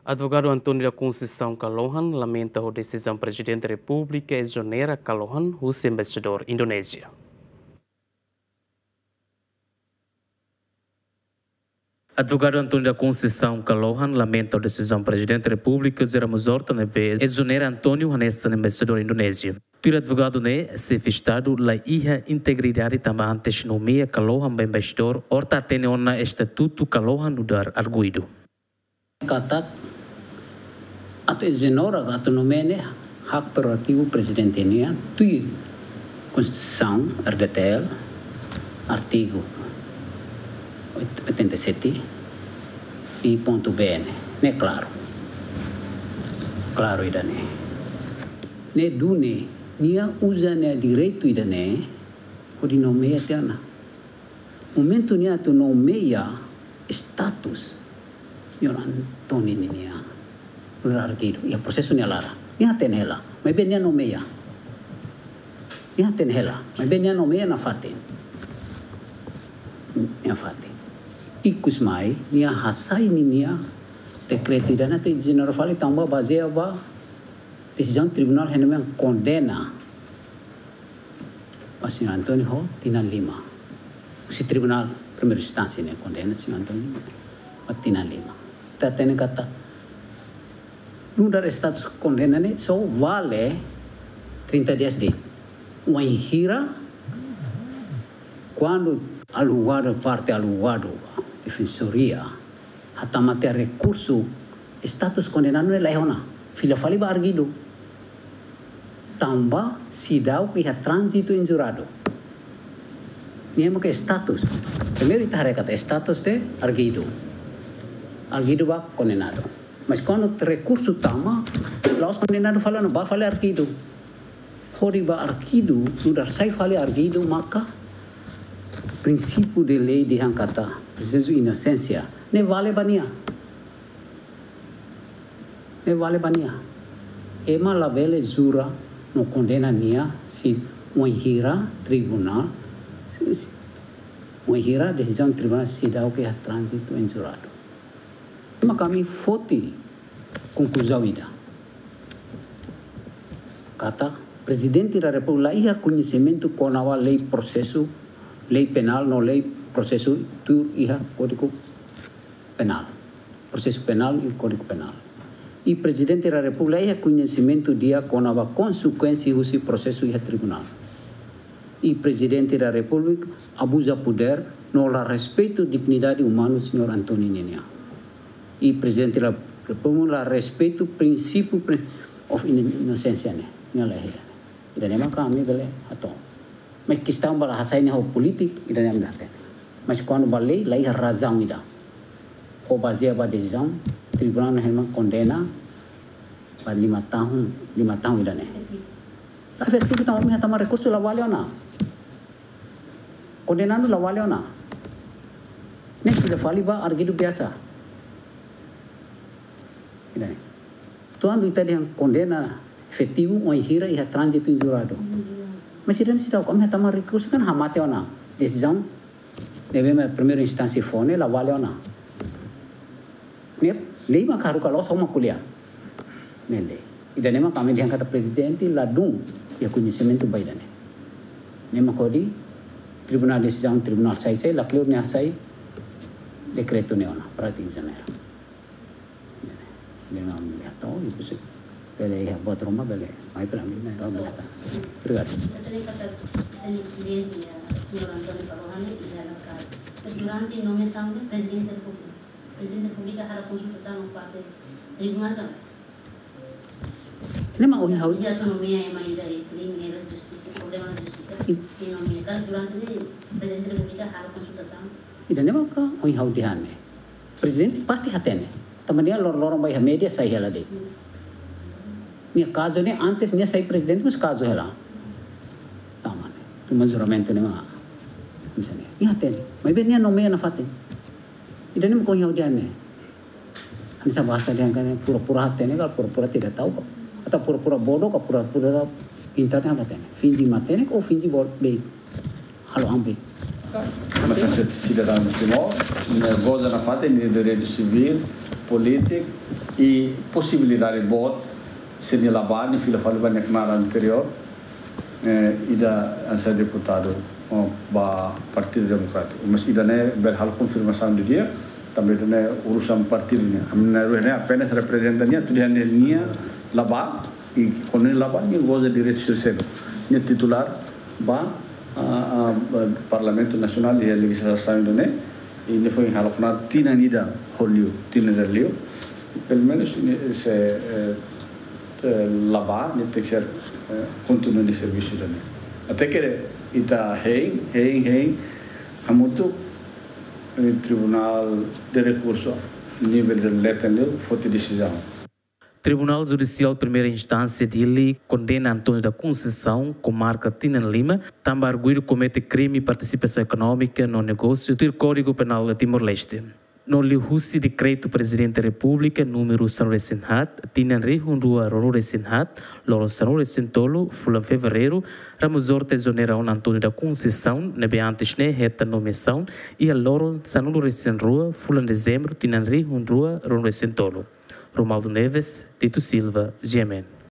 Advogado Antônio da Conceição Kalohan lamenta a decisão do Presidente da República e exonera Kalohan, o embaixador Indonésia. Advogado Antônio da Conceição Kalohan lamenta a decisão do Presidente da República de exonera Antônio Hanessa, embaixador Indonésia. O advogado se festado la iha integridade também antes nomeia Kalohan embaixador, orta tem ona estatuto Kalohan udar arguido. Kata atau izinora atau nomene hak prerogatif presidente ini tui Constituição RDTL artigo 87 e ponto B né claro idane ne dune nia usa ne direito idane o de nomeia tiana momento nia tu nomeia status senhor Antônio nia artigo e processo nia lara nia tenela mas bem nia nomeia nia tenela mas bem nia nomeia na fate nia fate ikus mai nia hasai nia decreto idana tu general fali tamba baseava decisão tribunal hendak condena o senhor Antônio ho tina 5 si tribunal primeira instância ne condena senhor Antônio tina 5 tá tendo kata no status condena ne so vale 30 dias de uma hira quando alugado parte alugado defensoria até mater recurso status condenado é leona filha fali ba argido tambah sidau pihak transito injurado ini mau ke status primeiro itahare kata status de argido ba condenado mas quando recurso tama los condenado fala no ba fala argido fori ba argido sudah sai fala argido maka princípio de lei de kata presunção de inocência ne vale bania ema la vele jura no condena nia si hira tribunal hira decisão tribunal si dau que trânsito em jurado maka kami foti conclusão ida kata presidente da república ia conhecimento com a lei processo lei penal no lei processo tu ia código penal processo penal e código penal e presidente da república ia conhecimento dia com a consequência do processo ia tribunal e presidente da república abusa poder no respeito dignidade humana senhor Antônio Nenia e presidente da república respeito princípio of inocência ne lei dan memang kami bele atau mas questão bala hasai ne ho politik ida nem date mas quando balei lai razão ida o baseia ba decisão tribunal memang condena ba 5 tahun ida ne efektif kita mau tama recurso la vale ona condenado la vale ona ne sudah vale ba argido biasa ida ne tuan tadi yang condena efetivo o hira e trânsito injurado mas idan sidau kami tama recurso kan hamate ona decisão deve primeira instância fone la vale ona ne lei makaru kalau sama kuliah nele ida nema kami diang kata presidente ladung ya conhecimento baidane nema kodi tribunal decisão tribunal sai la clear ne sai decreto ne ona pratik janera dengan atau ibu sih bele ya buat rumah bele mai pelan ini orang belaka terus durante nomeação do presidente da República hará consultação com parte tribunal kan nema o hau dia nomeia yang mai dari criminal justiça problema justiça e nomeia kan durante presidente da República hará consultação ida nema ka o hau dihane presidente pasti hatene temannya lorong bai media sai hela de ni caso ne antes ne sai presidente mas caso hela tamane tu majuramento ne ma misalnya ni hatene mai ben ne nomeia na fate ida nem ko hau dihane anisa bahasa dia kan pura-pura hatene kalau pura-pura tidak tahu atau pura-pura bodoh atau pura-pura pintarnya apa tene fingi matene ko fingi bol be halo ambe Mas é cidadão de Timor, goza na parte de direito civil, político e possibilidade de voto, sem lavar, nem fila fala banyak nada anterior, e da ser deputado ba Partido Demokratik. Mas ida ne berhal confirmação do dia, também ne urusan partido ne. Amna ne apenas representannya tu dia ne lavar e quando lavar ni goza direito civil. Ni titular ba Parlamento Nacional e a legislação indonésia e ne foi halofna tina nida holio tina derlio pelo menos se lavar ne tem que ser continuo de serviço também até que ita hei hamutu tribunal de recurso nível de letra foi decisão. Tribunal Judicial Primeira Instância de Ili condena Antônio da Conceição, comarca Tinan Lima, também arguido comete crime e participação econômica no negócio do Código Penal de Timor-Leste. No lihusi decreto Presidente da República número Sanoresenhat, Tinan Rihundua Ronoresenhat, Loro Sanoresentolo, Fulan Fevereiro, Ramosor Tesonera Antônio da Conceição, nebe antes ne reta nomeação, e a Loro Sanoresenrua, Fulan Dezembro, Tinan Rihundua Ronoresentolo. Romaldo Neves, Tito Silva, GMN.